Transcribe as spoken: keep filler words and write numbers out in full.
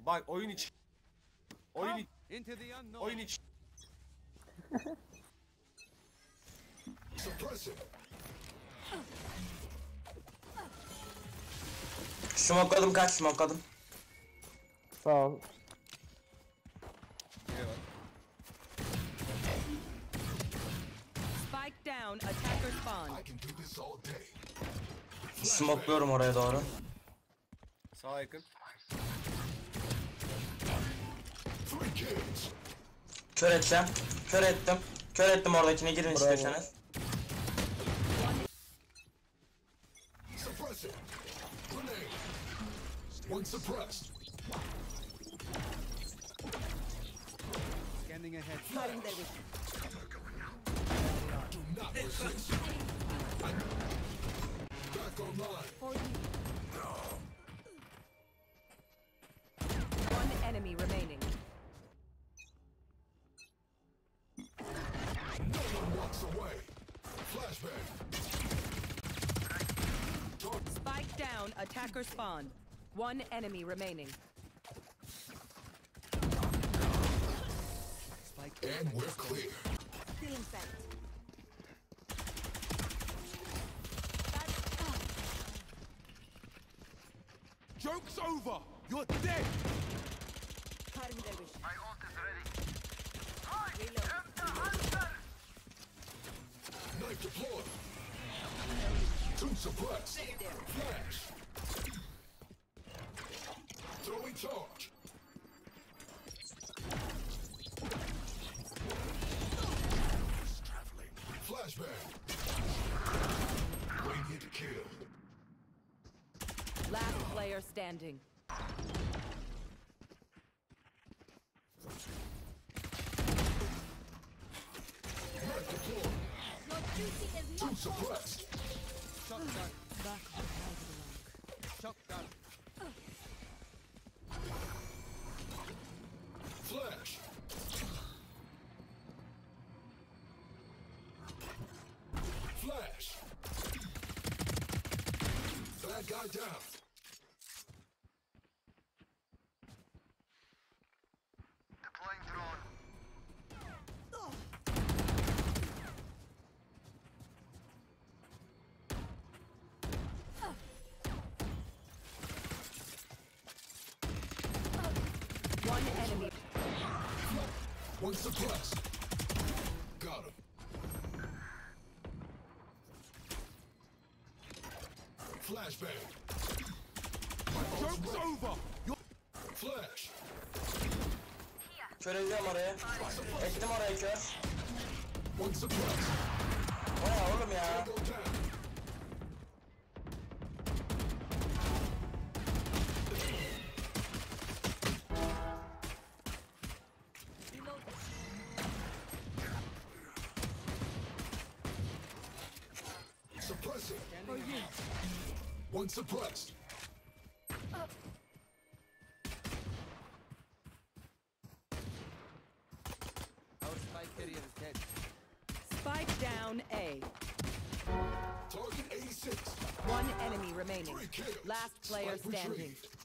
Bak oyun içi. Oyun içi. Into the unknown. Oyun içi. Smokeladım, kaç smokeladım. Sağ ol. Eyvallah. Spike down, attacker spawn. Smokluyorum oraya doğru. Sağa yakın. Kör edeceğim. Kör ettim. Kör ettim oradakine, girin Bravo. istiyorsanız. Scanning ahead. Cutting their vision. For you. One enemy remaining. Spike down, attacker spawn. One enemy remaining. And we're clear. Feeling sight. Joke's over. You're dead. Cutting their vision. My ult is ready. Reload. Knife deployed. Two suppressed. Flash. Throwing charge. Flashbang. Radiant killed. Last player standing. Knife deployed. Two suppressed. Shotgun. Shotgun. Flash. Flash. Bad guy down. Deploying drone. One enemy. One suppressed. Got him. Flashbang. Joke's over. You're Flash. Kör edeceğim oraya. Ettim oraya kör. One suppressed. O ne oğlum ya? Go down. Suppressing. One suppressed. our spike carrier is dead. Spike down A. Target eighty-six. One enemy remaining. Three kills. Last player Spike standing. retrieved.